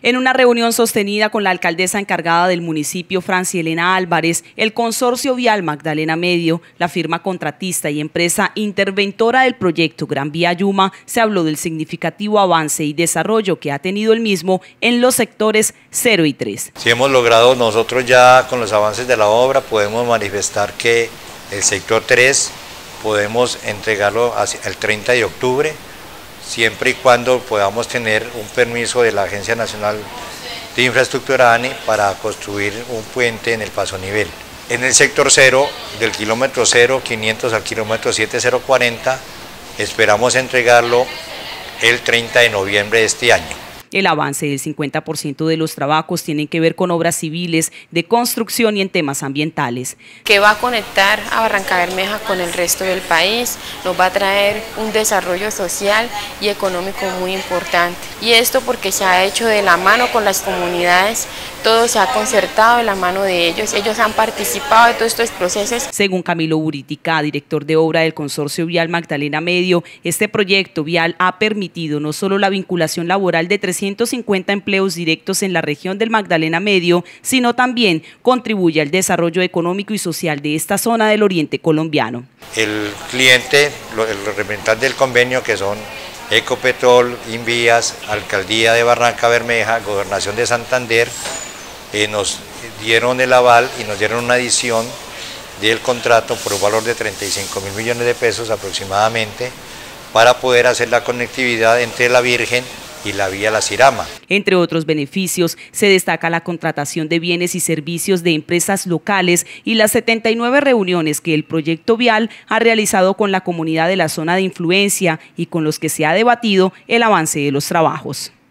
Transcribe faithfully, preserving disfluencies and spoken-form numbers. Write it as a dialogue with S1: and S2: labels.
S1: En una reunión sostenida con la alcaldesa encargada del municipio, Francielena Álvarez, el consorcio vial Magdalena Medio, la firma contratista y empresa interventora del proyecto Gran Vía Yuma, se habló del significativo avance y desarrollo que ha tenido el mismo en los sectores cero y tres.
S2: Si hemos logrado nosotros ya con los avances de la obra, podemos manifestar que el sector tres podemos entregarlo hacia el treinta de octubre, siempre y cuando podamos tener un permiso de la Agencia Nacional de Infraestructura ANE para construir un puente en el paso nivel. En el sector cero, del kilómetro cero quinientos al kilómetro siete cero cuarenta, esperamos entregarlo el treinta de noviembre de este año.
S1: El avance del cincuenta por ciento de los trabajos tienen que ver con obras civiles, de construcción y en temas ambientales.
S3: Que va a conectar a Barrancabermeja con el resto del país, nos va a traer un desarrollo social y económico muy importante. Y esto porque se ha hecho de la mano con las comunidades, todo se ha concertado de la mano de ellos, ellos han participado de todos estos procesos.
S1: Según Camilo Buritica, director de obra del consorcio vial Magdalena Medio, este proyecto vial ha permitido no solo la vinculación laboral de trescientos cincuenta empleos directos en la región del Magdalena Medio, sino también contribuye al desarrollo económico y social de esta zona del oriente colombiano.
S2: El cliente, el representante del convenio, que son Ecopetrol, Invías, Alcaldía de Barrancabermeja, Gobernación de Santander, eh, nos dieron el aval y nos dieron una adición del contrato por un valor de treinta y cinco mil millones de pesos aproximadamente para poder hacer la conectividad entre La Virgen y la vía La Cirama.
S1: Entre otros beneficios, se destaca la contratación de bienes y servicios de empresas locales y las setenta y nueve reuniones que el proyecto vial ha realizado con la comunidad de la zona de influencia y con los que se ha debatido el avance de los trabajos.